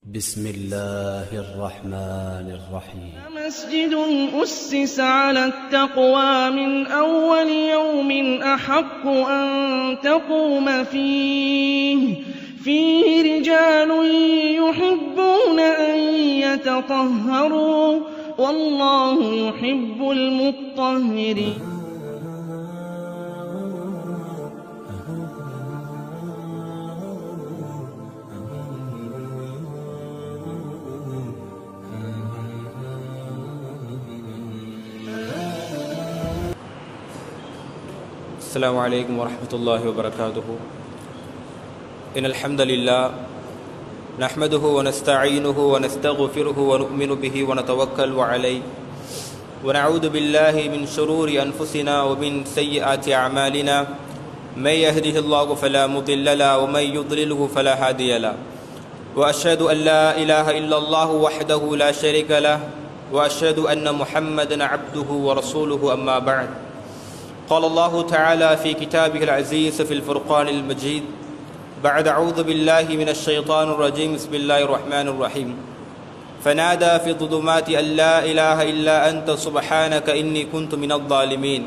بسم الله الرحمن الرحيم مسجد أسس على التقوى من أول يوم أحق أن تقوم فيه رجال يحبون أن يتطهروا والله يحب المطهرين. السلام عليكم ورحمة الله وبركاته. إن الحمد لله نحمده ونستعينه ونستغفره ونؤمن به ونتوكل عليه ونعوذ بالله من شرور أنفسنا ومن سيئات أعمالنا من يهده الله فلا مضل له ومن يضلله فلا هادي له وأشهد أن لا إله إلا الله وحده لا شريك له وأشهد أن محمدا عبده ورسوله أما بعد. قال الله تعالى في كتابه العزيز في الفرقان المجيد بعد أعوذ بالله من الشيطان الرجيم بسم الله الرحمن الرحيم فنادى في الظلمات أن لا إله إلا أنت سبحانك إني كنت من الظالمين.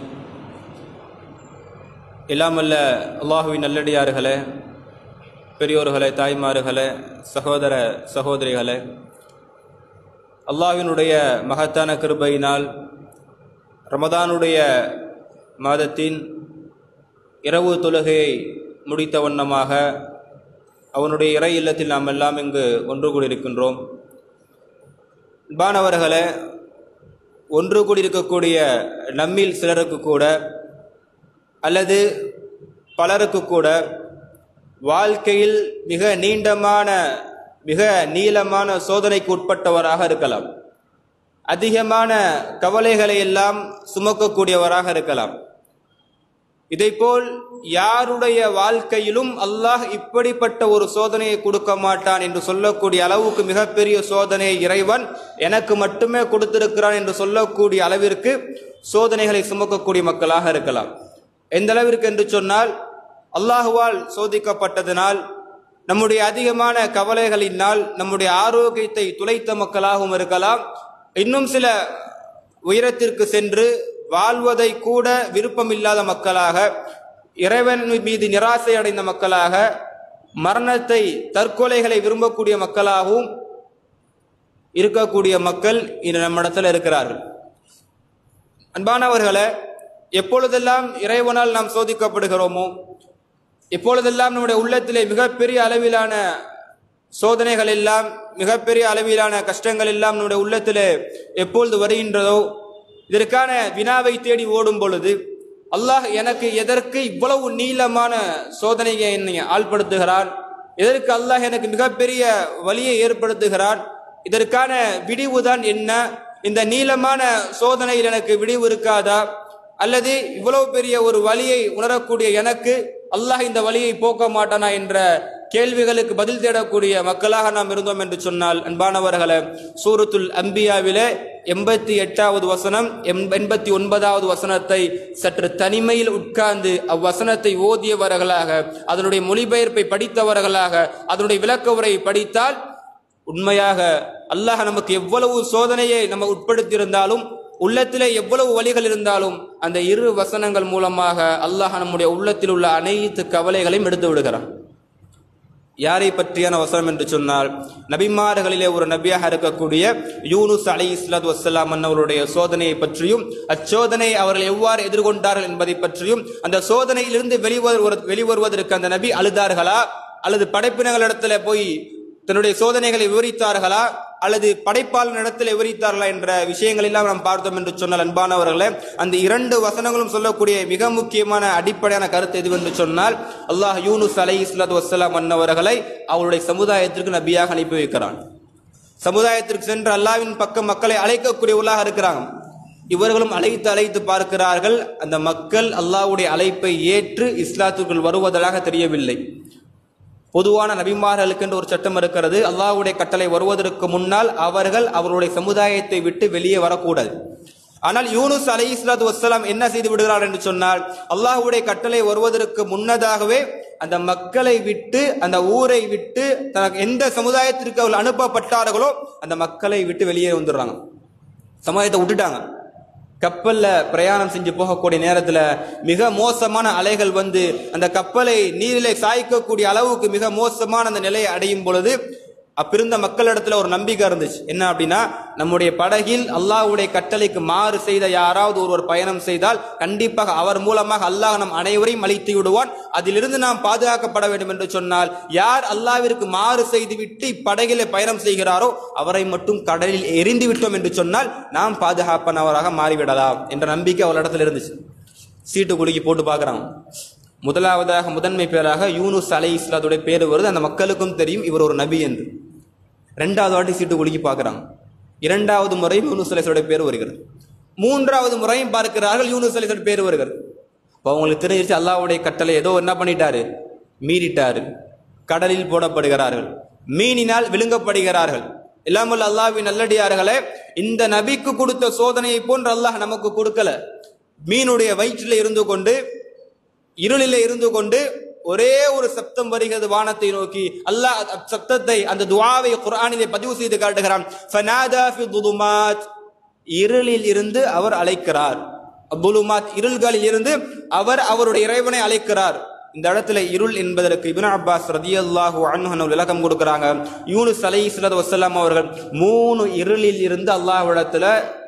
இல்லாமல்ல அல்லாஹுவின் நல்லடியார்களே, பெரியோர்களே, தாய்மார்களே, சகோதர சகோதரிகளே, அல்லாஹ்வினுடைய மகத்தான கிருபையினால் ரமதானுடைய மாதத்தின் இரவு தொழுகையை முடித்த வண்ணமாக அவனுடைய இறை இல்லத்தில் நாம் எல்லாம் இங்கு ஒன்று கூடியிருக்கின்றோம். அன்பானவர்களே, ஒன்று கூடியிருக்கக்கூடிய நம்மில் சிலருக்கு கூட அல்லது பலருக்கு கூட வாழ்க்கையில் மிக நீளமான சோதனைக்கு உட்பட்டவராக இருக்கலாம். அதிகமான கவலைகளை எல்லாம் சுமக்கக்கூடியவராக இருக்கலாம். இதைப்போல் யாருடைய வாழ்க்கையிலும் அல்லாஹ் இப்படிப்பட்ட ஒரு சோதனையை கொடுக்க மாட்டான் என்று சொல்லக்கூடிய அளவுக்கு மிகப்பெரிய சோதனையை இறைவன் எனக்கு மட்டுமே கொடுத்திருக்கிறான் என்று சொல்லக்கூடிய அளவிற்கு சோதனைகளை சுமக்கக்கூடிய மக்களாக இருக்கலாம். எந்த அளவிற்கு என்று சொன்னால், அல்லாஹுவால் சோதிக்கப்பட்டதனால், நம்முடைய அதிகமான கவலைகளினால் நம்முடைய ஆரோக்கியத்தை துளைத்த மக்களாகவும் இருக்கலாம். இன்னும் சில உயரத்திற்கு சென்று வாழ்வதை கூட விருப்பமில்லாத மக்களாக, இறைவன் மீது நிராசை அடைந்த மக்களாக, மரணத்தை தற்கொலைகளை விரும்பக்கூடிய மக்களாகவும் இருக்கக்கூடிய மக்கள் இன்று நம்மிடத்தில் இருக்கிறார்கள். அன்பானவர்களே, எப்பொழுதெல்லாம் இறைவனால் நாம் சோதிக்கப்படுகிறோமோ, எப்பொழுதெல்லாம் நம்முடைய உள்ளத்திலே மிகப்பெரிய அளவிலான சோதனைகள் எல்லாம், மிகப்பெரிய அளவிலான கஷ்டங்கள் எல்லாம் நம்முடைய உள்ளத்திலே எப்பொழுது வருகின்றதோ, இதற்கான வினாவை தேடி ஓடும் பொழுது அல்லாஹ் எனக்கு எதற்கு இவ்வளவு நீளமான சோதனையை என்னை ஆள்படுத்துகிறான், எதற்கு அல்லாஹ் எனக்கு மிகப்பெரிய வலியை ஏற்படுத்துகிறான், இதற்கான விடிவுதான் என்ன, இந்த நீளமான சோதனையில் எனக்கு விடிவு இருக்காதா, அல்லது இவ்வளவு பெரிய ஒரு வலியை உணரக்கூடிய எனக்கு அல்லாஹ் இந்த வலியை போக்க மாட்டானா என்ற கேள்விகளுக்கு பதில் தேடக்கூடிய மக்களாக நாம் இருந்தோம் என்று சொன்னால், அன்பானவர்களே, சூரத்துல் அம்பியாவிலே 88வது வசனம் 89வது வசனத்தை சற்று தனிமையில் உட்கார்ந்து அவ்வசனத்தை ஓதியவர்களாக, அதனுடைய மொழிபெயர்ப்பை படித்தவர்களாக, அதனுடைய விளக்க உரை படித்தால் உண்மையாக அல்லாஹ் நமக்கு எவ்வளவு சோதனையை நம்ம உட்படுத்தியிருந்தாலும், உள்ளத்திலே எவ்வளவு வழிகள் இருந்தாலும், அந்த இரு வசனங்கள் மூலமாக அல்லாஹ் நம்முடைய உள்ளத்தில் உள்ள அனைத்து கவலைகளையும் எடுத்து விடுகிறான். யாரை பற்றியான வசனம் என்று சொன்னால், நபிமார்களிலே ஒரு நபியாக இருக்கக்கூடிய யூனுஸ் அலைஹிஸ்ஸலாத்து வஸ்ஸலாம் அவர்களுடைய சோதனையை பற்றியும், அச்சோதனை அவர்கள் எவ்வாறு எதிர்கொண்டார்கள் என்பதை பற்றியும், அந்த சோதனையிலிருந்து வெளிவருவதற்கு அந்த நபி அழுதார்களா, அல்லது படைப்பினங்களிடத்துல போய் தன்னுடைய சோதனைகளை விவரித்தார்களா, அல்லது படைப்பாளனிடத்தில் விவரித்தார்களா என்ற விஷயங்கள் எல்லாம் நாம் பார்த்தோம் என்று சொன்னால், அன்பானவர்களே, அந்த இரண்டு வசனங்களும் சொல்லக்கூடிய மிக முக்கியமான அடிப்படையான கருத்து எதுவென்று சொன்னால், அல்லாஹ் யூனுஸ் அலைஹிஸ்ஸலாத்து வஸ்ஸலாம் அவர்களை அவருடைய சமுதாயத்திற்கு நபியாக அனுப்பி வைக்கிறான். சமுதாயத்திற்கு சென்று அல்லாஹ்வின் பக்கம் மக்களை அழைக்கக்கூடியவர்களாக இருக்கிறாங்க. இவர்களும் அழைத்து பார்க்கிறார்கள். அந்த மக்கள் அல்லாஹ்வுடைய அழைப்பை ஏற்று இஸ்லாத்திற்குள் வருவதாக தெரியவில்லை. பொதுவான நபிமார்களுக்கு என்று ஒரு சட்டம் இருக்கிறது. அல்லாஹ்வுடைய கட்டளை வருவதற்கு முன்னால் அவர்கள் அவருடைய சமுதாயத்தை விட்டு வெளியே வரக்கூடாது. ஆனால் யூனுஸ் அலைஹிஸ்ஸலாத்து வஸ்ஸலாம் என்ன செய்து விடுகிறார் என்று சொன்னால், அல்லாஹ்வுடைய கட்டளை வருவதற்கு முன்னதாகவே அந்த மக்களை விட்டு, அந்த ஊரை விட்டு, தனக்கு எந்த சமுதாயத்திற்கு அவர்கள் அனுப்பப்பட்டார்களோ அந்த மக்களை விட்டு வெளியே வந்துடுறாங்க. சமுதாயத்தை விட்டுட்டாங்க. கப்பல்ல பிரயாணம் செஞ்சு போகக்கூடிய நேரத்துல மிக மோசமான அலைகள் வந்து அந்த கப்பலை நீரிலே சாய்க்கக்கூடிய அளவுக்கு மிக மோசமான அந்த நிலையை அடையும் பொழுது அப்பிருந்த மக்களிடத்துல ஒரு நம்பிக்கை இருந்துச்சு. என்ன அப்படின்னா, நம்முடைய படகில் அல்லாஹ்வுடைய கட்டளைக்கு மாறு செய்த யாராவது ஒருவர் பயணம் செய்தால் கண்டிப்பாக அவர் மூலமாக அல்லாஹ் நம் அனைவரையும் அழித்து விடுவான். அதிலிருந்து நாம் பாதுகாக்கப்பட வேண்டும் என்று சொன்னால், யார் அல்லாஹ்விற்கு மாறு செய்துவிட்டு இப்படகிலே பயணம் செய்கிறாரோ அவரை மட்டும் கடலில் எரிந்து விட்டோம் என்று சொன்னால் நாம் பாதுகாப்பானவராக மாறிவிடலாம் என்ற நம்பிக்கை அவரிடத்துல இருந்துச்சு. சீட்டு குலுக்கி போட்டு பார்க்குறாங்க. முதலாவதாக முதன்மை பேராக யூனுஸ் அலைஹிஸ்ஸலாத்துடைய பேர் வருது. அந்த மக்களுக்கும் தெரியும் இவர் ஒரு நபி என்று. ரெண்டாவது வாட்டி சீட்டு குலுக்கி பார்க்குறாங்க. இரண்டாவது முறையும் யூனுஸ் அலைஹிஸ்ஸலாத்துடைய பேர் வருகிறது. மூன்றாவது முறையும் பார்க்கிறார்கள், யூனுஸ் அலைஹிஸ்ஸலாத்துடைய பேர் வருகிறது. இப்போ அவங்களுக்கு தெரிஞ்சிருச்சு அல்லாஹ்வுடைய கட்டளை ஏதோ என்ன பண்ணிட்டாரு, மீறிட்டாரு. கடலில் போடப்படுகிறார்கள், மீனினால் விழுங்கப்படுகிறார்கள். இல்லாமல் அல்லாஹ்வின் நல்லடியார்களே, இந்த நபிக்கு கொடுத்த சோதனையை போன்று அல்லாஹ் நமக்கு கொடுக்கல. மீனுடைய வயிற்றில் இருந்து கொண்டு, இருளிலே இருந்து கொண்டு ஒரே ஒரு சப்தம் வருகிறது வானத்தை நோக்கி. அல்லாஹ் சப்தத்தை, அந்த துஆவை குர்ஆனிலே பதிவு செய்து காட்டுகிறான். ஃபனாதா ஃபி துலுமாத், இருளில் இருந்து அவர் அழைக்கிறார். துலுமாத், இருள்களில் இருந்து அவர் அவருடைய இறைவனை அழைக்கிறார். இந்த இடத்துல இருள் என்பதற்கு இப்னு அப்பாஸ் ரலியல்லாஹு அன்ஹு விளக்கம் கொடுக்கிறாங்க. யூனுஸ் அலைஹிஸ்ஸலாத்து வஸ்ஸலாம் அவர்கள் 3 இருளில் இருந்து அல்லாஹ்விடத்துல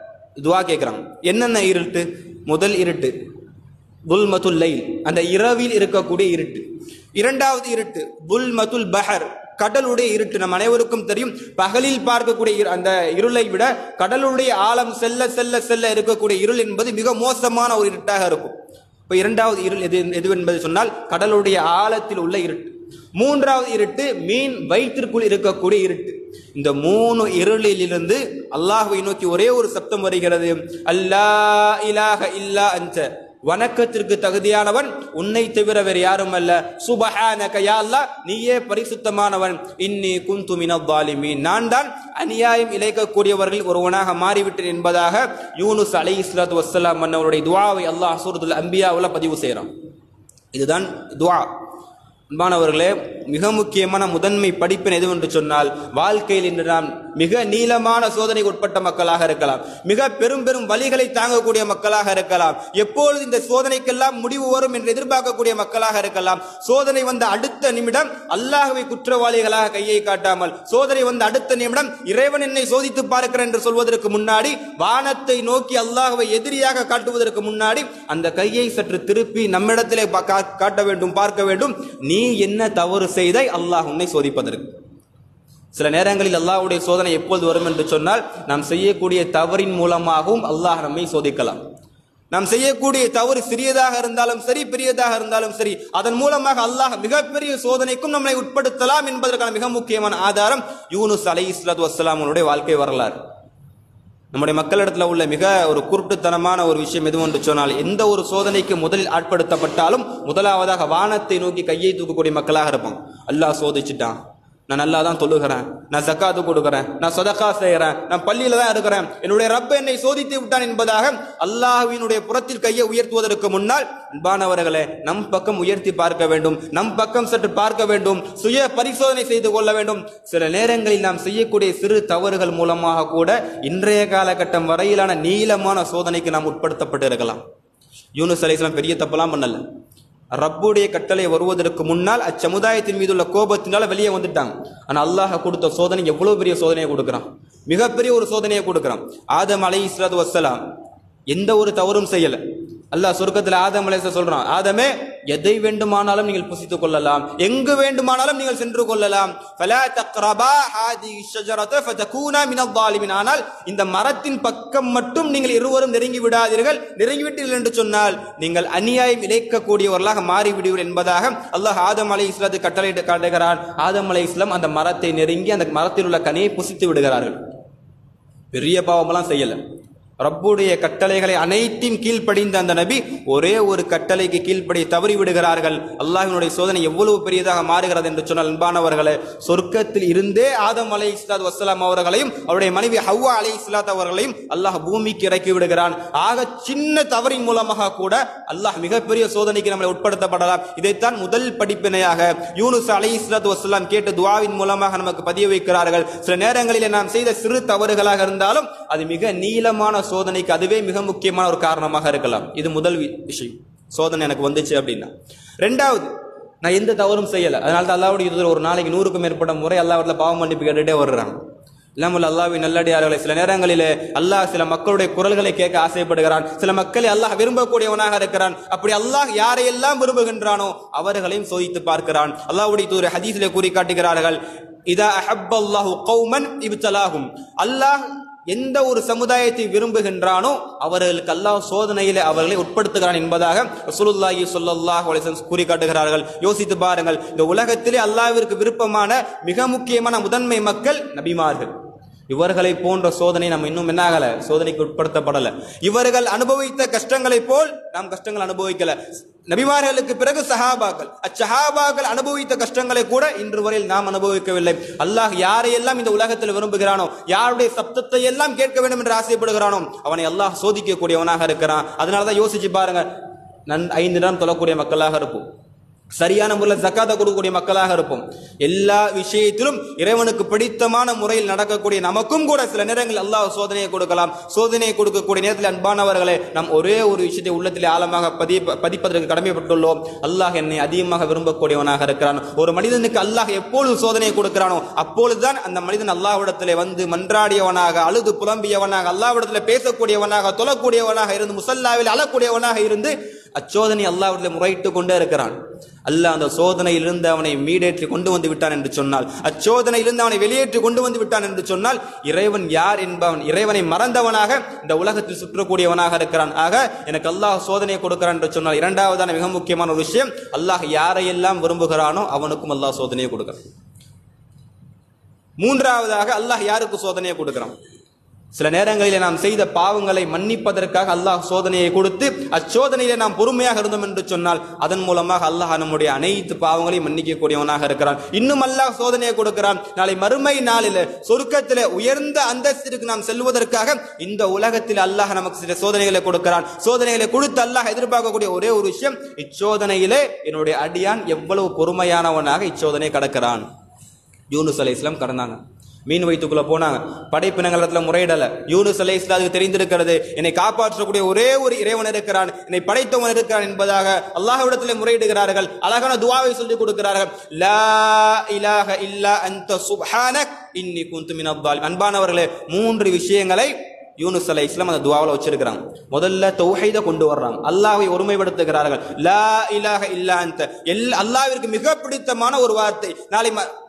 துஆ கேட்கிறாங்க. என்னென்ன இருட்டு? முதல் இருட்டு புல்மத்துல் லைல், அந்த இரவில் இருக்கக்கூடிய இருட்டு. இரண்டாவது இருட்டு புல்மத்துல் பஹர், கடலுடைய இருட்டு. நம் அனைவருக்கும் தெரியும், பகலில் பார்க்கக்கூடிய அந்த இருளை விட கடலுடைய ஆழம் செல்ல செல்ல செல்ல இருக்கக்கூடிய இருள் என்பது மிக மோசமான ஒரு இருட்டாக இருக்கும். இப்போ இரண்டாவது இருள் எது என்பது சொன்னால் கடலுடைய ஆழத்தில் உள்ள இருட்டு. மூன்றாவது இருட்டு மீன் வயிற்றிற்குள் இருக்கக்கூடிய இருட்டு. இந்த 3 இருளில் இருந்து அல்லாஹ்வை நோக்கி ஒரே ஒரு சப்தம் வருகிறது. அல்லா இலாஹ இல்லா அன்த, வணக்கத்திற்கு தகுதியானவன் உன்னை தவிர வேறு யாரும் அல்ல. சுபஹானக, யா அல்லாஹ் நீயே பரிசுத்தமானவன். இன்னி குந்து மினல் ஸாலிமீன், நான் தான் அநியாயம் இழைக்கக்கூடியவர்கள் ஒருவனாக மாறிவிட்டேன் என்பதாக யூனுஸ் அலைஹிஸ்ஸலாத்து வஸ்ஸலாம் அவருடைய துஆவை அல்லாஹ் சூரத்துல் அன்பியாவுல பதிவு செய்கிறான். இதுதான் துஆ. அன்பானவர்களே, மிக முக்கியமான முதன்மை படிப்பின் எது என்று சொன்னால், வாழ்க்கையில் இன்று நாம் மிக நீளமான சோதனைக்கு உட்பட்ட மக்களாக இருக்கலாம், மிக பெரும் பெரும் வலிகளை தாங்கக்கூடிய மக்களாக இருக்கலாம், எப்பொழுது இந்த சோதனைக்கெல்லாம் முடிவு வரும் என்று எதிர்பார்க்கக்கூடிய மக்களாக இருக்கலாம். சோதனை வந்த அடுத்த நிமிடம் அல்லாஹ்வை குற்றவாளிகளாக கையை காட்டாமல், சோதனை வந்த அடுத்த நிமிடம் இறைவன் என்னை சோதித்து பார்க்கிறேன் என்று சொல்வதற்கு முன்னாடி, வானத்தை நோக்கி அல்லாஹ்வை எதிரியாக காட்டுவதற்கு முன்னாடி அந்த கையை சற்று திருப்பி நம்மிடத்திலே காட்ட வேண்டும், பார்க்க வேண்டும். நீ என்ன தவறு செய்தாய் அல்லாஹ் உன்னை சோதிப்பதற்கு. சில நேரங்களில் அல்லாஹ்வுடைய சோதனை எப்போது வரும் என்று சொன்னால், நாம் செய்யக்கூடிய தவறின் மூலமாகவும் அல்லாஹ் நம்மை சோதிக்கலாம். நாம் செய்யக்கூடிய தவறு சிறியதாக இருந்தாலும் சரி, பெரியதாக இருந்தாலும் சரி, அதன் மூலமாக அல்லாஹ் மிகப்பெரிய சோதனைக்கும் நம்மை உட்படுத்தலாம் என்பதற்கான மிக முக்கியமான ஆதாரம் யூனுஸ் அலைஹிஸ்ஸலாத்து வஸ்ஸலாம் அவருடைய வாழ்க்கை வரலாறு. நம்முடைய மக்களிடத்தில் உள்ள மிக ஒரு குருட்டுத்தனமான ஒரு விஷயம் எது என்று சொன்னால், எந்த ஒரு சோதனைக்கு முதலில் ஆட்படுத்தப்பட்டாலும் முதலாவதாக வானத்தை நோக்கி கையை தூக்கக்கூடிய மக்களாக இருப்போம். அல்லாஹ் சோதிச்சுட்டான், நான் நல்லா தான் தொழுகிறேன், நான் ஜக்காத்து கொடுக்கிறேன், நான் சதகா செய்கிறேன், நான் பள்ளியில தான் இருக்கிறேன், என்னுடைய ரப்ப என்னை சோதித்து விட்டான் என்பதாக அல்லாஹ்வினுடைய புறத்தில் கையை உயர்த்துவதற்கு முன்னால் அன்பானவர்களே, நம் பக்கம் உயர்த்தி பார்க்க வேண்டும், நம் பக்கம் சற்று பார்க்க வேண்டும், சுய பரிசோதனை செய்து கொள்ள வேண்டும். சில நேரங்களில் நாம் செய்யக்கூடிய சிறு தவறுகள் மூலமாக கூட இன்றைய காலகட்டம் வரையிலான நீளமான சோதனைக்கு நாம் உட்படுத்தப்பட்டு இருக்கலாம். யூனுஸ் அலைஹிஸ்ஸலாம் பெரிய தப்பெல்லாம் பண்ணல. ரப்புடைய கட்டளை வருவதற்கு முன்னால் அச்சமுதாயத்தின் மீது உள்ள கோபத்தினால வெளியே வந்துட்டாங்க. ஆனால் அல்லாஹ் கொடுத்த சோதனை எவ்வளவு பெரிய சோதனையை கொடுக்கிறான், மிகப்பெரிய ஒரு சோதனையை கொடுக்கிறான். ஆதம் அலைஹிஸ்ஸலாத்து வஸ்ஸலாம் எந்த ஒரு தவறும் செய்யல. அல்லாஹ் சொர்க்கத்தில் ஆதம் அலைஹிஸ்ஸலாம் சொல்றான், ஆதமே எதை வேண்டுமானாலும் நீங்கள் புசித்துக் கொள்ளலாம், எங்கு வேண்டுமானாலும் நீங்கள் சென்று கொள்ளலாம். ஃபலா தக்ரபா ஹாதிஹி ஷஜரத ஃபதகூனா மினல் ஸாலிமீன், ஆனால் இந்த மரத்தின் பக்கம் மட்டும் நீங்கள் இருவரும் நெருங்கி விடாதீர்கள், நெருங்கிவிட்டீர்கள் என்று சொன்னால் நீங்கள் அநியாயம் இழைக்கக்கூடியவர்களாக மாறிவிடுவீர்கள் என்பதாக அல்லாஹ் ஆதம் அலைஹிஸ்ஸலாத்துக்கு கட்டளையிட்டு காட்டுகிறான். ஆதம் அலைஹிஸ்ஸலாம் அந்த மரத்தை நெருங்கி அந்த மரத்தில் உள்ள கனியை புசித்து விடுகிறார்கள். பெரிய பாவமெல்லாம் செய்யல. ரப்புடைய கட்டளைகளை அனைத்தையும் கீழ்ப்படிந்த அந்த நபி ஒரே ஒரு கட்டளைக்கு கீழ்ப்படி தவறி விடுகிறார்கள். அல்லாஹ்வினுடைய சோதனை எவ்வளவு பெரியதாக மாறுகிறது என்று சொன்னால், அன்பானவர்களே, சொர்க்கத்தில் இருந்தே ஆதம் அலைஹிஸ்ஸலாத்து வஸ்ஸலாம் அவர்களையும் அவருடைய மனைவி ஹவ்வா அலைஹிஸ்ஸலாத்து அவர்களையும் அல்லாஹ் பூமிக்கு இறக்கி விடுகிறான். ஆக சின்ன தவறின் மூலமாக கூட அல்லாஹ் மிகப்பெரிய சோதனைக்கு நம்மளை உட்படுத்தப்படலாம். இதைத்தான் முதல் படிப்பினையாக யூனுஸ் அலைஹிஸ்ஸலாத்து வஸ்ஸலாம் கேட்ட துஆவின் மூலமாக நமக்கு பதிய வைக்கிறார்கள். சில நேரங்களில் நாம் செய்த சிறு தவறுகளாக இருந்தாலும் அது மிக நீளமான சோதனைக்கு அதுவே மிக முக்கியமான ஒரு காரணமாக இருக்கலாம். இது முதல் விஷயம். சோதனை எனக்கு வந்துச்சு அப்படின்னா. ரெண்டாவது, நான் எந்த தவறும் செய்யல, அதனால தான் அல்லாஹ்வுடைய தூதர் ஒரு நாளைக்கு 100க்கும் மேற்பட்ட முறை அல்லாஹ்விடத்துல பாவ மன்னிப்பு கேட்டுட்டே வர்றாங்க. இல்லாமல் அல்லாஹ்வின் நல்லடியார்களை சில நேரங்களிலே அல்லாஹ் சில மக்களுடைய குரல்களை கேட்க ஆசைப்படுகிறான். சில மக்களை அல்லாஹ் விரும்பக்கூடியவனாக இருக்கிறான். அப்படி அல்லாஹ் யாரையெல்லாம் விரும்புகின்றானோ அவர்களையும் சோதித்து பார்க்கிறான். அல்லாஹ்வுடைய தூதர் ஹதீஸிலே கூறி காட்டுகிறார்கள், இதா அஹப்பல்லாஹு கௌமன் இப்தலாஹும், அல்லாஹ் எந்த ஒரு சமுதாயத்தை விரும்புகின்றானோ அவர்களுக்கு அல்லாஹ் சோதனையிலே அவர்களை உட்படுத்துகிறான் என்பதாக ரசூலுல்லாஹி ஸல்லல்லாஹு அலைஹி வஸல்லம் கூறி காட்டுகிறார்கள். யோசித்து பாருங்கள், இந்த உலகத்திலே அல்லாஹ்விற்கு விருப்பமான மிக முக்கியமான முதன்மை மக்கள் நபிமார்கள். இவர்களை போன்ற சோதனை நம்ம இன்னும் என்னாகல, சோதனைக்கு உட்படுத்தப்படல. இவர்கள் அனுபவித்த கஷ்டங்களை போல் நாம் கஷ்டங்கள் அனுபவிக்கல. நபிமார்களுக்கு பிறகு சஹாபாக்கள், அச்சஹாபாக்கள் அனுபவித்த கஷ்டங்களை கூட இன்று வரையில் நாம் அனுபவிக்கவில்லை. அல்லாஹ் யாரையெல்லாம் இந்த உலகத்தில் விரும்புகிறானோ, யாருடைய சப்தத்தை எல்லாம் கேட்க வேண்டும் என்று ஆசைப்படுகிறானோ அவனை அல்லாஹ் சோதிக்கக்கூடியவனாக இருக்கிறான். அதனாலதான் யோசிச்சு பாருங்க, 5 நேரம் தொழக்கூடிய மக்களாக இருப்போம், சரியான முறையில் ஜக்காத்தை கொடுக்கக்கூடிய மக்களாக இருப்போம், எல்லா விஷயத்திலும் இறைவனுக்கு பிடித்தமான முறையில் நடக்கக்கூடிய நமக்கும் கூட சில நேரங்களில் அல்லாஹ் சோதனையை கொடுக்கலாம். சோதனையை கொடுக்கக்கூடிய நேரத்தில் அன்பானவர்களே, நாம் ஒரே ஒரு விஷயத்தை உள்ளத்திலே ஆழமாக பதிப்பதற்கு கடமைப்பட்டுள்ளோம். அல்லாஹ் என்னை அதிகமாக விரும்பக்கூடியவனாக இருக்கிறான். ஒரு மனிதனுக்கு அல்லாஹ் எப்பொழுது சோதனையை கொடுக்கிறானோ அப்பொழுதுதான் அந்த மனிதன் அல்லாஹ்விடத்திலே வந்து மன்றாடியவனாக, அழுது புலம்பியவனாக, அல்லாஹ்விடத்திலே பேசக்கூடியவனாக, தொழக்கூடியவனாக இருந்து, முசல்லாவில் அழக்கூடியவனாக இருந்து அச்சோதனை அல்லாஹ்விடத்திலே முறையிட்டு கொண்டே இருக்கிறான். அல்லாஹ் அந்த சோதனையிலிருந்து அவனை மீடேற்றி கொண்டு வந்து விட்டான் என்று சொன்னால், அச்சோதனையிலிருந்து அவனை வெளியேற்றி கொண்டு வந்து விட்டான் என்று சொன்னால், இறைவன் யார் என்பவன் இறைவனை மறந்தவனாக இந்த உலகத்தில் சுற்றக்கூடியவனாக இருக்கிறான். ஆக எனக்கு அல்லாஹ் சோதனையை கொடுக்கிறான் என்று சொன்னால், இரண்டாவதான மிக முக்கியமான ஒரு விஷயம், அல்லாஹ் யாரையெல்லாம் விரும்புகிறானோ அவனுக்கும் அல்லாஹ் சோதனையை கொடுக்கிறான். மூன்றாவதாக அல்லாஹ் யாருக்கு சோதனையை கொடுக்கிறான்? சில நேரங்களில் நாம் செய்த பாவங்களை மன்னிப்பதற்காக அல்லாஹ் சோதனையை கொடுத்து அச்சோதனையிலே நாம் பொறுமையாக இருந்தோம் என்று சொன்னால் அதன் மூலமாக அல்லாஹ் நம்முடைய அனைத்து பாவங்களையும் மன்னிக்கக்கூடியவனாக இருக்கிறான். இன்னும் அல்லாஹ் சோதனையை கொடுக்கிறான். நாளை மறுமை நாளில் சொர்க்கத்திலே உயர்ந்த அந்தஸ்திற்கு நாம் செல்வதற்காக இந்த உலகத்தில் அல்லாஹ் நமக்கு சில சோதனைகளை கொடுக்கிறான். சோதனைகளை கொடுத்து அல்லாஹ் எதிர்பார்க்கக்கூடிய ஒரே ஒரு விஷயம், இச்சோதனையிலே என்னுடைய அடியான் எவ்வளவு பொறுமையானவனாக இச்சோதனை கடக்கிறான். யூனுஸ் அலைஹிஸ்ஸலாம் கடந்தாங்க, மீன் வயிற்றுக்குள்ள போனாங்க, படைப்பினங்களிடத்துல முறையிடல. யூனுஸ் அலைஹிஸ்ஸலாத்துக்கு தெரிந்திருக்கிறது, என்னை காப்பாற்றக்கூடிய ஒரே ஒரு இறைவன் இருக்கிறான், என்னை படைத்தவன் இருக்கிறான் என்பதாக அல்லாஹ்விடத்திலே முறையிடுகிறார்கள். அழகான துஆவை சொல்லிக் கொடுக்கிறார்கள், லா இலாஹ இல்லா அன்த சுப்ஹானக் இன்னி குன்து மினல் ஸாலிமீன். அன்பானவர்களே, 3 விஷயங்களை யூனுஸ் அலைஹிஸ்ஸலாம் அந்த துஆவுல வச்சிருக்காங்க. முதல்ல தௌஹீத கொண்டு வர்றாங்க, அல்லாஹ்வை ஒருமைப்படுத்துகிறார்கள். லா இலாஹ இல்லா அன்த, அல்லாஹ்விற்கு மிக பிடித்தமான ஒரு வார்த்தை. நாளை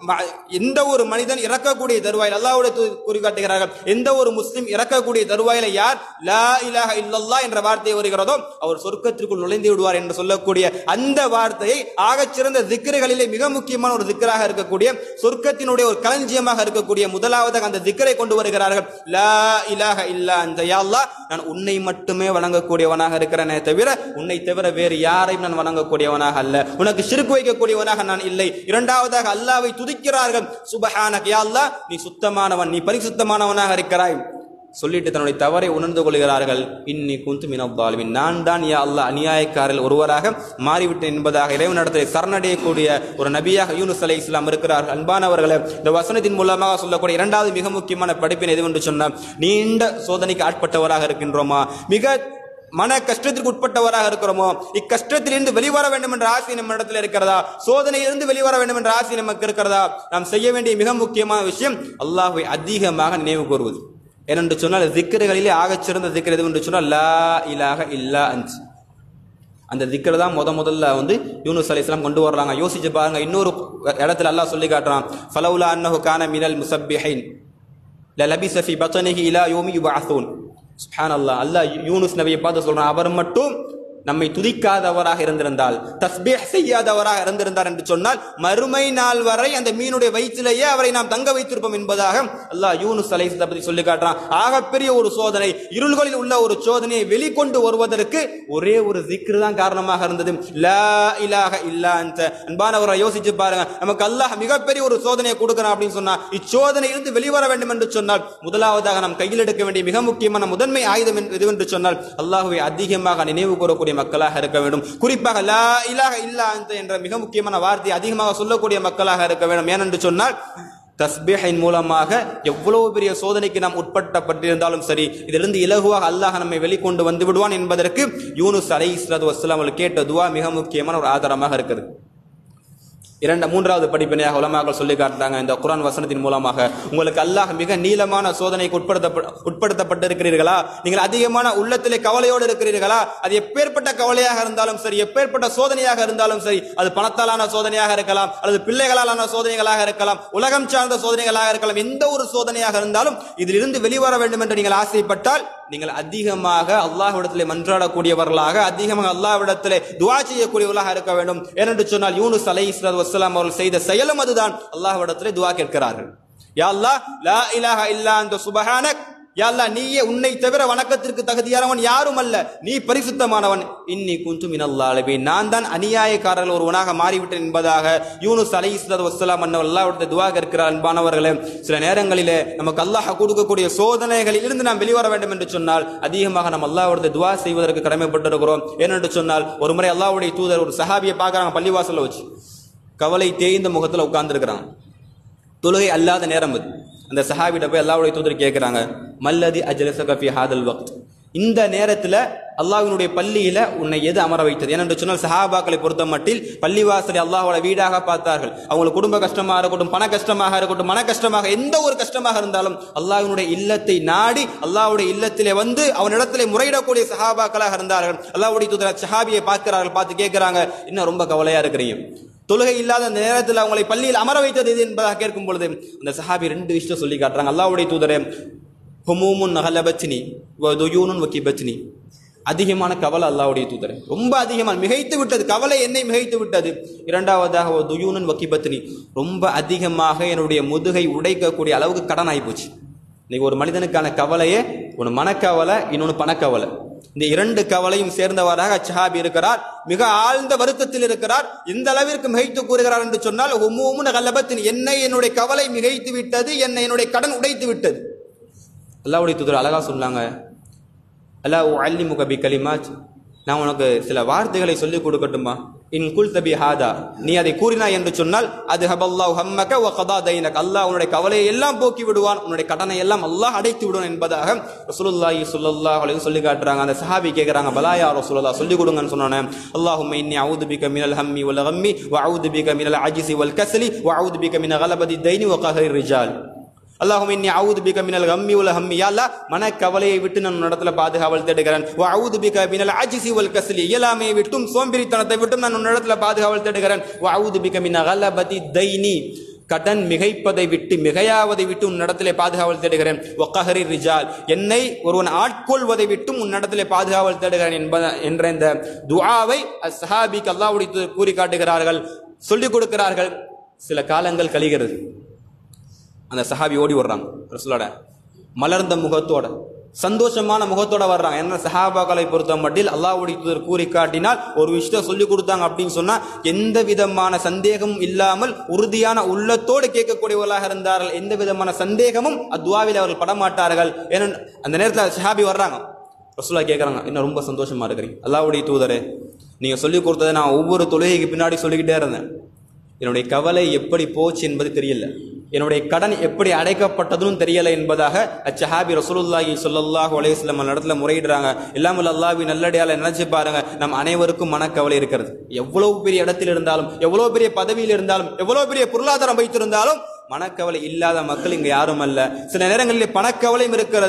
எந்த ஒரு மனிதன் இறக்கக்கூடிய தருவாயில் அல்லாஹ்வுடைய குறிகாட்டுகிறார்கள், எந்த ஒரு முஸ்லிம் இறக்கக்கூடிய தருவாயில யார் லா இலாஹ இல்லல்லாஹ் என்ற வார்த்தை வருகிறதோ அவர் சொர்க்கத்திற்குள் நுழைந்து விடுவார் என்று சொல்லக்கூடிய அந்த வார்த்தையை ஆகச்சிறந்த திக்ருகளிலே மிக முக்கியமான ஒரு திக்ராக இருக்கக்கூடிய, சொர்க்கத்தினுடைய ஒரு களஞ்சியமாக இருக்கக்கூடிய முதலாவதாக அந்த திக்ரை கொண்டு வருகிறார்கள். லா இலாஹ இல்லா அன்த, யா அல்லாஹ், நான் உன்னை மட்டுமே வணங்கக்கூடியவனாக இருக்கிறேனே தவிர உன்னை தவிர வேறு யாரையும் நான் வணங்கக்கூடியவனாக அல்ல, உனக்கு ஷிர்க் வைக்கக்கூடியவனாக நான் இல்லை. இரண்டாவதாக அல்லாஹ்வை துதிக்கிறார்கள், சுப்ஹானக், யா அல்லாஹ், நீ சுத்தமானவன், நீ பரிசுத்தமானவனாக இருக்கிறாய் சொல்லிட்டு தன்னுடைய தவறை உணர்ந்து கொள்கிறார்கள். இன்னி குன்து மினல் ஸாலிமீன், நான் தான் யா அல்லாஹ் அநியாயக்காரர்கள் ஒருவராக மாறிவிட்டேன் என்பதாக இறைவனிடத்தில் சரணடையக்கூடிய ஒரு நபியாக யூனுஸ் அலைஹிஸ்ஸலாம் இருக்கிறார்கள். அன்பானவர்களே, இந்த வசனத்தின் மூலமாக சொல்லக்கூடிய இரண்டாவது மிக முக்கியமான படிப்பினை எதுவென்று சொன்னால், நீண்ட சோதனைக்கு ஆட்பட்டவராக இருக்கின்றோமா, மிக மன கஷ்டத்திற்கு உட்பட்டவராக இருக்கிறோமோ, இக்கஷ்டத்திலிருந்து வெளிவர வேண்டும் என்ற ஆசை நம்ம இடத்துல இருக்கிறதா, சோதனையிலிருந்து வெளிவர வேண்டும் என்ற ஆசை நமக்கு இருக்கிறதா, நாம் செய்ய வேண்டிய மிக முக்கியமான விஷயம் அல்லாஹ்வை அதிகமாக நினைவு கூறுவது. ஏனென்று சொன்னால் திக்ருகளிலே ஆகச்சிறந்த திக்ர் எது என்று சொன்னால் லா இலாஹ இல்லா அன்த். அந்த திக்ர் தான் முதல்ல யூனுஸ் அலைஹிஸ்ஸலாம் கொண்டு வர்றாங்க. யோசிச்சு பாருங்க, இன்னொரு இடத்துல அல்லாஹ் சொல்லி காட்டுறான், ஃபலவுலா அன்னஹு கான மினல் முஸப்பிஹீன் லலபிஸ ஃபீ பத்னிஹி இலா யௌமி யுபஅஸூன். சுப்ஹானல்லாஹ், அல்லாஹ் யூனுஸ் நபியை பார்த்து சொல்றான், அவர் மட்டும் நம்மை துதிக்காதவராக இருந்திருந்தால், தஸ்பீஹ் செய்யாதவராக இருந்திருந்தார் என்று சொன்னால் மறுமை நாள் வரை அந்த மீனுடைய வயிற்றிலேயே அவரை நாம் தங்க வைத்திருப்போம் என்பதாக அல்லாஹ் யூனுஸ் அலைஹிஸ்ஸலாம் பற்றி சொல்லி காட்டுறான். ஆகப்பெரிய ஒரு சோதனை, இருள்களில் உள்ள ஒரு சோதனையை வெளிக்கொண்டு வருவதற்கு ஒரே ஒரு zikr தான் காரணமாக இருந்தது. லா இலாஹ இல்லா அன்த. அன்பானவரை யோசிச்சு பாருங்க, நமக்கு அல்லாஹ் மிகப்பெரிய ஒரு சோதனையை கொடுக்கிறான் அப்படின்னு சொன்னா, இச்சோதனையிலிருந்து வெளிவர வேண்டும் என்று சொன்னால் முதலாவதாக நாம் கையில் எடுக்க வேண்டிய மிக முக்கியமான முதன்மை ஆயுதம் எதுவென்று சொன்னால் அல்லாஹ்வை அதிகமாக நினைவு கூறக்கூடிய மக்களாக இருக்க வேண்டும். குறிப்பாக லா இலாஹ இல்லா அன்த என்ற மிக முக்கியமான வார்த்தையை அதிகமாக சொல்லக்கூடிய மக்களாக இருக்க வேண்டும். ஏனென்று சொன்னால் தஸ்பீஹின் மூலமாக எவ்வளவு பெரிய சோதனைக்கு நாம் உட்பட்டப்பட்டிருந்தாலும் சரி, இதிலிருந்து இலகுவாக அல்லாஹ் நம்மை வெளிக்கொண்டு வந்து விடுவான் என்பதற்கு யூனுஸ் அலைஹிஸ்ஸலாத்து வஸ்ஸலாம் அவர்கள் கேட்ட துஆ மிக முக்கியமான ஒரு ஆதாரமாக இருக்குது. மூன்றாவது படிப்பினையாக உலமாக்கள் சொல்லி காட்டுறாங்க, இந்த குர்ஆன் வசனத்தின் மூலமாக உங்களுக்கு அல்லாஹ் மிக நீளமான சோதனைக்கு உட்படுத்தப்பட்டிருக்கிறீர்களா, நீங்கள் அதிகமான உள்ளத்திலே கவலையோடு இருக்கிறீர்களா, அது எப்பேற்பட்ட கவலையாக இருந்தாலும் சரி, எப்பேற்பட்ட சோதனையாக இருந்தாலும் சரி, அது பணத்தாலான சோதனையாக இருக்கலாம், அல்லது பிள்ளைகளாலான சோதனைகளாக இருக்கலாம், உலகம் சார்ந்த சோதனைகளாக இருக்கலாம், எந்த ஒரு சோதனையாக இருந்தாலும் இதிலிருந்து வெளிவர வேண்டும் என்று நீங்கள் ஆசைப்பட்டால் நீங்கள் அதிகமாக அல்லாஹ்விடத்திலே மன்றாடக்கூடியவர்களாக, அதிகமாக அல்லாஹ்விடத்திலே துஆ செய்யக்கூடியவர்களாக இருக்க வேண்டும். ஏனென்று சொன்னால் யூனுஸ் அலைஹிஸ்ஸலாத்து வஸ்ஸலாம் அவர்கள் செய்த செயலும் அதுதான். அல்லாஹ்விடத்திலே துஆ கேட்கிறார்கள், யா அல்லாஹ் லா இலாஹ இல்லா அன்த சுப்ஹானக், யா அல்லாஹ் நீயே, உன்னை தவிர வணக்கத்திற்கு தகுதியானவன் யாரும் அல்ல, நீ பரிசுத்தமானவன், இன்னி குன்து மினல் ஸாலிமீன், நான் தான் அநியாயக்காரர்கள் ஒருவனாக மாறிவிட்டேன் என்பதாக யூனுஸ் அலைஹிஸ்ஸலாத்து வஸ்ஸலாம் அல்லாஹ்விடத்தில் துஆ கேட்கிறார். அன்பானவர்களே, சில நேரங்களிலே நமக்கு அல்லாஹ் கொடுக்கக்கூடிய சோதனைகளில் இருந்து நாம் வெளிவர வேண்டும் என்று சொன்னால் அதிகமாக நாம் அல்லாஹ்விடத்தில் துஆ செய்வதற்கு கடமைப்பட்டிருக்கிறோம். ஏனென்று சொன்னால் ஒரு முறை அல்லாஹ்வுடைய தூதர் ஒரு சஹாபியை பார்க்கறாங்க, பள்ளிவாசல்ல வச்சு கவலை தேய்ந்த முகத்தில் உட்கார்ந்து இருக்கிறாங்க. தொழுகை அல்லாத நேரம் அது. அந்த சஹாபிட்ட போய் அல்லாஹ்வுடைய தூதர் கேட்கிறாங்க, மல்லதி அஜ்லஸக ஃபீ ஹாதல் வக்த், இந்த நேரத்தில் அல்லாஹ்வினுடைய பள்ளியில உன்னை எது அமர வைத்தது? ஏனென்று சொன்னால் சஹாபாக்களை பொறுத்த மட்டில் பள்ளிவாசலை அல்லாஹ்வோட வீடாக பார்த்தார்கள். அவங்களுக்கு குடும்ப கஷ்டமாக இருக்கட்டும், பண கஷ்டமாக இருக்கட்டும், மன கஷ்டமாக, எந்த ஒரு கஷ்டமாக இருந்தாலும் அல்லாஹ்வினுடைய இல்லத்தை நாடி அல்லாஹ்வுடைய இல்லத்திலே வந்து அவனிடத்திலே முறையிடக்கூடிய சஹாபாக்களாக இருந்தார்கள். அல்லாஹ்வுடைய தூதர் சஹாபியை பார்க்கிறார்கள், பார்த்து கேட்கிறாங்க, இன்னும் ரொம்ப கவலையா இருக்கிறீங்க, தொழுகை இல்லாத அந்த நேரத்தில் அவங்களை பள்ளியில் அமர வைத்தது எது என்பதாக கேட்கும் பொழுது அந்த சஹாபி 2 விஷயம் சொல்லி காட்டுறாங்க. அல்லாஹ்வுடைய தூதரே, ஹுமூமுன் நஹலபத்னி வ துயூனுன் வகிபத்னி, அதிகமான கவலை அல்லாஹ்வுடைய தூதரே, ரொம்ப அதிகமான மிகைத்து விட்டது, கவலை என்னை மிகைத்து விட்டது. இரண்டாவதாக துயூனுன் வகிபத்னி, ரொம்ப அதிகமாக என்னுடைய முதுகை உடைக்கக்கூடிய அளவுக்கு கடன் ஆகி போச்சு. இன்னைக்கு ஒரு மனிதனுக்கான கவலையே ஒன்று மனக்கவலை, இன்னொன்று பணக்கவலை. இந்த 2 கவலையும் சேர்ந்தவராக சஹாபி இருக்கிறார். மிக ஆழ்ந்த வருத்தத்தில் இருக்கிறார். இந்த அளவிற்கு மிகைத்து கூறுகிறார் என்று சொன்னால், ஹுமூமுன் நஹலபத்னி, என்னை என்னுடைய கவலை மிகைத்து விட்டது, என்னுடைய கடன் உடைத்து விட்டது. அல்லாஹ்வுடைய தூதர் அழகா சொன்னாங்க, அல்லா உஅல்லிமுக பி கலிமாத், நான் உனக்கு சில வார்த்தைகளை சொல்லிக் கொடுக்கட்டுமா? இன் குல்த பி ஹாதா, நீ அதை கூறினாய் என்று சொன்னால் அது ஹபல்லாஹு ஹம்மக வ கதா தைனக, அல்லாஹ் உன்னுடைய கவலையை எல்லாம் போக்கி விடுவான், உன்னுடைய கடனை எல்லாம் அல்லாஹ் அடைத்து விடுவான் என்பதாக ரசூலுல்லாஹி ஸல்லல்லாஹு அலைஹி வஸல்லம் சொல்லி காட்டுறாங்க. அந்த சஹாபி கேட்கறாங்க, பலா யா ரசூலுல்லாஹ், சொல்லி கொடுங்கன்னு சொன்னானே. அல்லாஹும்ம இன்னி அஊது பிக மினல் ஹம்மி வல் கம்மி வ அஊது பிக மினல் அஜ்ஸி வல் கஸ்லி வ அஊது பிக மின கலபதி தைனி வ கஹரி ரிஜால். அல்லாஹும்ம இன்னி அஊது பிக மினல் கம்மி வல் ஹம்மி, யா அல்லாஹ் மனக்கவலையை விட்டு நான் உன்னிடத்துல பாதுகாவல் தேடுகிறேன். வ அஊது பிக மினல் அஜ்ஸி வல் கஸ்லி, இயலாமையை விட்டும் சோம்பேறித்தனத்தை விட்டும் நான் உன்னிடத்துல பாதுகாவல் தேடுகிறேன். வ அஊது பிக மின கலபதி தைனி, கடன் மிகைப்பதை விட்டு மிகையாவதை விட்டு உன்னிடத்திலே பாதுகாவல் தேடுகிறேன். வ கஹரி ரிஜால், என்னை ஒருவன் ஆட்கொள்வதை விட்டும் உன்னிடத்திலே பாதுகாவல் தேடுகிறேன் என்ற இந்த துஆவை அஸ்ஹாபிக்கு அல்லாஹ்வுடைய கூறி காட்டுகிறார்கள், சொல்லிக் கொடுக்கிறார்கள். சில காலங்கள் கழிகிறது. அந்த சஹாபி ஓடி வர்றாங்க, ரசூலோட மலர்ந்த முகத்தோட, சந்தோஷமான முகத்தோட வர்றாங்க. என்ன சஹாபாக்களை பொறுத்த மட்டில் அல்லாஹ்வுடைய தூதர் கூறி காட்டினால் ஒரு விஷயத்தை சொல்லி கொடுத்தாங்க அப்படின்னு சொன்னா எந்த விதமான சந்தேகமும் இல்லாமல் உறுதியான உள்ளத்தோடு கேட்கக்கூடியவர்களாக இருந்தார்கள். எந்த விதமான சந்தேகமும் அத்வாவில் அவர்கள் படமாட்டார்கள். ஏன்னா அந்த நேரத்தில் சஹாபி வர்றாங்க, ரசூலா கேட்கறாங்க, இன்னும் ரொம்ப சந்தோஷமா இருக்கிறீங்க. அல்லாஹ்வுடைய தூதரே, நீங்க சொல்லி கொடுத்ததை நான் ஒவ்வொரு தொழுகைக்கு பின்னாடி சொல்லிக்கிட்டே இருந்தேன். என்னுடைய கவலை எப்படி போச்சு என்பது தெரியல, என்னுடைய கடன் எப்படி அடைக்கப்பட்டதுன்னு தெரியல என்பதாக அச்சஹாபி ரசூலுல்லாஹி ஸல்லல்லாஹு அலைஹி வஸல்லம் இடத்துல முறையிடுறாங்க. இல்லாமல் அல்லாஹ்வின் நல்லடியால நினைச்சு பாருங்க, நம் அனைவருக்கும் மனக்கவலை இருக்கிறது. எவ்வளவு பெரிய இடத்தில் இருந்தாலும், எவ்வளவு பெரிய பதவியில் இருந்தாலும், எவ்வளவு பெரிய பொருளாதாரம் வைத்திருந்தாலும் மனக்கவலை இல்லாத மக்கள் இங்க யாரும் அல்ல. சில நேரங்களில் பணக்கவலையும் இருக்கிறது,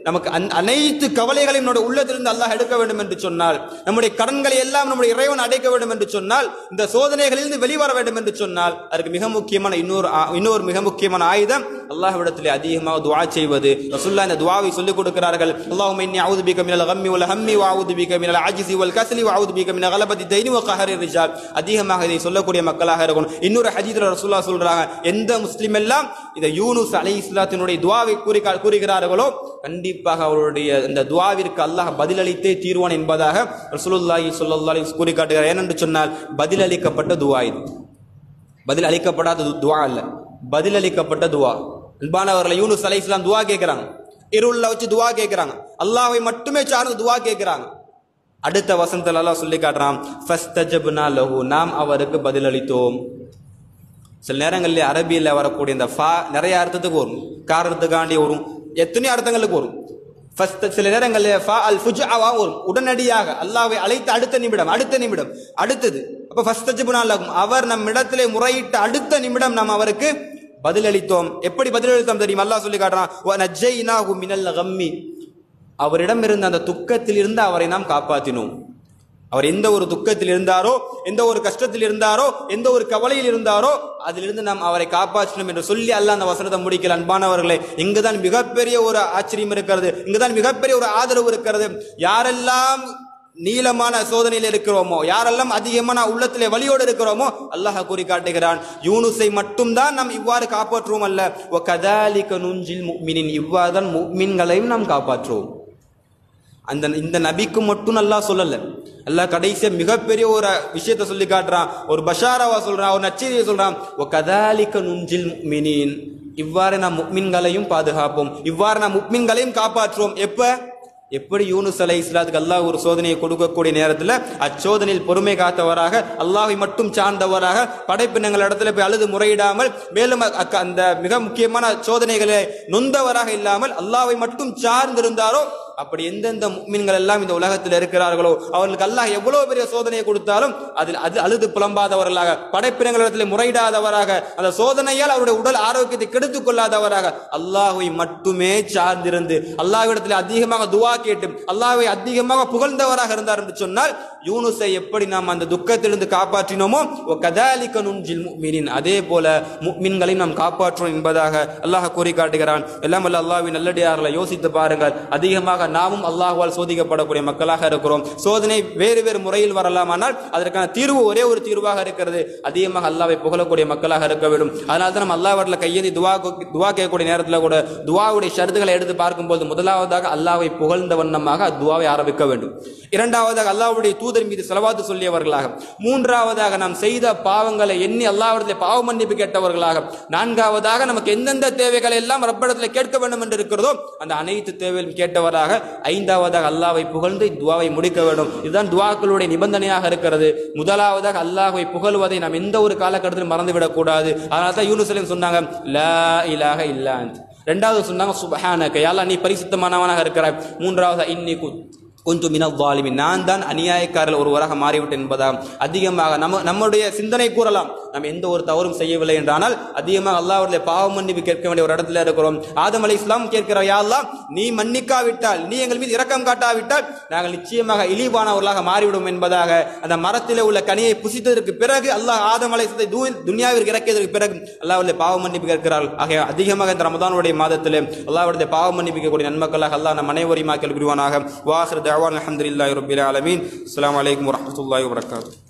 நமக்கு அனைத்து கவலைகளையும் நம்முடைய உள்ளத்திலிருந்து அல்லாஹ் எடுக்க வேண்டும் என்று சொன்னால், நம்முடைய கடன்களை எல்லாம் நம்முடைய இறைவன் அடைக்க வேண்டும் என்று சொன்னால், இந்த சோதனைகளிலிருந்து வெளிவர வேண்டும் என்று சொன்னால், அதற்கு மிக முக்கியமான இன்னொரு மிக முக்கியமான ஆயுதம் அல்லாஹ்விடத்திலே அதிகமாக துஆ செய்வது. ரசூலுல்லாஹ் இந்த துஆவை சொல்லிக் கொடுக்கிறார்கள். அல்லாஹும்ம இன்னி அஊது பிக மினல் கம்மி வல் ஹம்மி வ அஊது பிக மினல் அஜ்ஸி வல் கஸ்லி வ அஊது பிக மின கலபத்தி தைனி வ கஹரி ரிஜால். அதிகமாக இதை சொல்லக்கூடிய மக்களாக இருக்கணும். இன்னொரு ஹதீஸ்ல ரசூலுல்லாஹ் சொல்றாங்க, எந்த முஸ்லிம் எல்லாம் இந்த யூனுஸ் அலைஹிஸ்ஸலாத்தினுடைய துஆவை கூறுகிறார்களோ கண்டிப்பாக அவருடைய இந்த துஆவிற்கு அல்லாஹ் பதிலளித்தே தீர்வான் என்பதாக ரசூலுல்லாஹி ஸல்லல்லாஹு அலைஹி வஸல்லம் கூறி காட்டுகிறார். ஏனென்று சொன்னால் பதிலளிக்கப்பட்ட துஆ இது, பதில் அளிக்கப்படாத துஆ அல்ல, பதிலளிக்கப்பட்ட துஆ. அன்பானவர்களை, யூனுஸ் அலைஹிஸ்ஸலாம் துஆ கேட்கிறாங்க, இருள வச்சு துஆ கேட்கிறாங்க, அல்லாஹ்வை மட்டுமே சார்ந்து துஆ கேட்கிறாங்க. அடுத்த வசனத்தில் அல்லாஹ் சொல்லி காட்டுறான், ஃபஸ்தஜப்னா லஹு, நாம் அவருக்கு பதிலளித்தோம். சில நேரங்களில் அரபியில் வரக்கூடிய இந்த ஃபா நிறைய அர்த்தத்துக்கு வரும், காரணத்துக்காண்டி வரும், எத்தனை அர்த்தங்களுக்கு வரும். சில நேரங்களில் ஃபா அல் ஃபுஜ்ஆவா வரும், உடனடியாக அல்லாஹ்வை அழைத்த அடுத்த நிமிடம் அடுத்தது. அப்ப ஃபஸ்தஜப்னா லஹு, அவர் நம் இடத்திலே முறையிட்ட அடுத்த நிமிடம் நாம் அவருக்கு பதிலளித்தோம். எப்படி பதிலளித்தோம் தெரியும்? அல்லாஹ் சொல்லி காட்டுறான், வ நஜ்ஜைனாஹு மினல் கம்மி, அவரிடம் இருந்த அந்த துக்கத்தில் இருந்து அவரை நாம் காப்பாற்றினோம். அவர் எந்த ஒரு துக்கத்தில் இருந்தாரோ, எந்த ஒரு கஷ்டத்தில் இருந்தாரோ, எந்த ஒரு கவலையில் இருந்தாரோ அதிலிருந்து நாம் அவரை காப்பாற்றணும் என்று சொல்லி அல்லாஹ் அந்த வசனத்தை முடிக்கல. அன்பானவர்களே, இங்குதான் மிகப்பெரிய ஒரு ஆச்சரியம் இருக்கிறது, இங்குதான் மிகப்பெரிய ஒரு ஆதரவு இருக்கிறது. யாரெல்லாம் நீளமான சோதனையில் இருக்கிறோமோ, யாரெல்லாம் அதிகமான உள்ளத்திலே வலியோடு இருக்கிறோமோ, அல்லாஹ் கூறி காட்டுகிறான், யூனுஸை மட்டும்தான் நாம் இவ்வாறு காப்பாற்றுவோம் அல்ல, வ கதாலிக நுஞ்சில் முஃமினின், இவ்வாறுதான் முஃமின்களையும் நாம் காப்பாற்றுவோம். இந்த நபிக்கு மட்டும் அல்லாஹ் சொல்லல, அல்லாஹ் கடைசியா மிகப்பெரிய ஒரு விஷயத்தை சொல்லி காட்டுறான், ஒரு பஷாராவா சொல்றான், ஒரு நச்செய்தியை சொல்றான், வ கதாலிக நுஞ்சில் முஃமினின், இவ்வாறு நாம் முஃமின்களையும் பாதுகாப்போம், இவ்வாறு நாம் முஃமின்களையும் காப்பாற்றுவோம். எப்படி யூனுஸ் அலைஹிஸ்ஸலாத்துக்கு அல்லாஹ் ஒரு சோதனையை கொடுக்கக்கூடிய நேரத்தில் அச்சோதனையில் பொறுமை காத்தவராக, அல்லாஹ்வை மட்டும் சார்ந்தவராக, படைப்பினங்கள் இடத்துல போய் அழுது முறையிடாமல், மேலும் அந்த மிக முக்கியமான சோதனைகளை நொந்தவராக இல்லாமல் அல்லாஹ்வை மட்டும் சார்ந்திருந்தாரோ, அப்படி எந்தெந்த முஃமின்கள் எல்லாம் இந்த உலகத்தில் இருக்கிறார்களோ அவர்களுக்கு அல்லாஹ் எவ்வளவு பெரிய சோதனையை கொடுத்தாலும் அதில் அழுது புலம்பாதவர்களாக, படைப்பினங்களிடத்தில் முறையிடாதவராக, அந்த சோதனையால் அவருடைய உடல் ஆரோக்கியத்தை கெடுத்துக் கொள்ளாதவராக, அல்லாஹ்வை மட்டுமே சார்ந்திருந்து அல்லாஹ்விடத்தில் அதிகமாக துஆ கேட்டு அல்லாஹ்வை அதிகமாக புகழ்ந்தவராக இருந்தார் என்று சொன்னால், யூனுஸை எப்படி நாம் அந்த துக்கத்திலிருந்து காப்பாற்றினோமோ, கதாலிக நுஞ்சில் முஃமினின், அதே போல முஃமின்களையும் நாம் காப்பாற்றுவோம் என்பதாக அல்லாஹ் கூறி காட்டுகிறான். எல்லாம் அல்ல அல்லாஹ்வின் நல்லடியார்களை யோசித்து பாருங்கள். அதிகமாக நாமும் அல்லாஹ்வால் சோதிக்கப்படக்கூடிய மக்களாக இருக்கிறோம். சோதனை வேறு வேறு முறையில் வரலாம், ஆனால் அதற்கான தீர்வு ஒரே ஒரு தீர்வாக இருக்கிறது. அதிகமாக அல்லாஹ்வை புகழக்கூடிய மக்களாக இருக்க வேண்டும். அதனால தான் நம்ம அல்லாஹ்விடத்தில் கையேந்தி துஆ கேட்கக்கூடிய நேரத்தில் கூட துஆவுடைய ஷர்த்துகளை எடுத்து பார்க்கும்போது முதலாவதாக அல்லாஹ்வை புகழ்ந்த வண்ணமாக துஆவை ஆரம்பிக்க வேண்டும். இரண்டாவதாக அல்லாஹ்வுடைய தூதர் மீது ஸலவாத் சொல்லியவர்களாக, மூன்றாவதாக நாம் செய்த பாவங்களை எண்ணி அல்லாஹ்விடத்தில் பாவ மன்னிப்பு கேட்டவர்களாக, நான்காவதாக நமக்கு எந்தெந்த தேவைகளை எல்லாம் ரப்பிடத்தில் கேட்க வேண்டும் என்று இருக்கிறதோ அந்த அனைத்து தேவையும் கேட்டவராக, ஐந்தாவதாக அல்லாஹ்வை புகழ்ந்து துஆவை முடிக்க வேண்டும். இதுதான் துஆக்களுடைய நிபந்தனையாக இருக்கிறது. முதலாவதாக அல்லாஹ்வை புகழ்வதை நாம் எந்த ஒரு காலகட்டத்திலும் மறந்துவிடக் கூடாது. அதனால தான் யூனுஸ் அலைஹிஸ்ஸலாம் சொன்னாங்க, லா இலாஹ இல்லா அன்த். இரண்டாவது சொன்னாங்க, சுப்ஹானக, யா அல்லாஹ் நீ பரிசுத்தமானவனாக இருக்கிறாய். மூன்றாவது, இன்னி குந்து மினல் ஸாலிமீன், நான் தான் அநியாயக்காரர் ஒருவராக மாறிவிட்டேன் என்பதாக அதிகமாக நம்முடைய சிந்தனை கூறலாம். நாம் எந்த ஒரு தவறும் செய்யவில்லை என்றானால் அதிகமாக அல்லாஹ்வுடைய பாவ மன்னிப்பு கேட்க வேண்டிய ஒரு இடத்துல இருக்கிறோம். ஆதம் அலைஹிஸ்ஸலாம் கேட்கிறார், யா அல்லாஹ் நீ மன்னிக்காவிட்டால், நீ எங்கள் மீது இரக்கம் காட்டாவிட்டால் நாங்கள் நிச்சயமாக இழிவானவர்களாக மாறிவிடும் என்பதாக அந்த மரத்திலே உள்ள கனியை புசித்ததற்கு பிறகு அல்லாஹ் ஆதம் அலைஹிஸ்ஸலாத்தை துன்யாவிற்கு இறக்கியதற்கு பிறகு அல்லாஹ்வுடைய பாவ மன்னிப்பு கேட்கிறார்கள். ஆக அதிகமாக இந்த ரமதானுடைய மாதத்திலே அல்லாஹ்வுடைய பாவ மன்னிப்பு கேட்கக்கூடிய நன்மக்களாக அல்லாஹ் நம் அனைவரையும் ஆக்கி புரிவானாக. வாஹிர் தஅவானா அல்ஹம்துலில்லாஹி ரப்பில் ஆலமீன். அஸ்ஸலாமு அலைக்கும் வரஹ்மத்துல்லாஹி வபரகாத்துஹு.